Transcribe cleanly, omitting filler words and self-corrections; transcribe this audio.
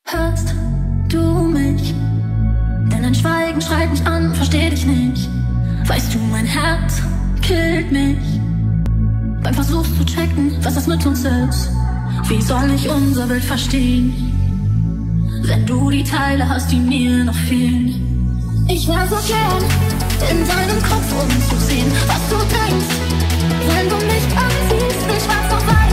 Hörst du mich? Denn dein Schweigen schreit mich an, versteh dich nicht. Weißt du, mein Herz killt mich beim Versuch zu checken, was das mit uns ist. Wie soll ich unser Bild verstehen, wenn du die Teile hast, die mir noch fehlen? Ich wär so gern in deinem Kopf, um zu sehen, was du denkst. Wenn du mich ansiehst, in schwarz auf weiß.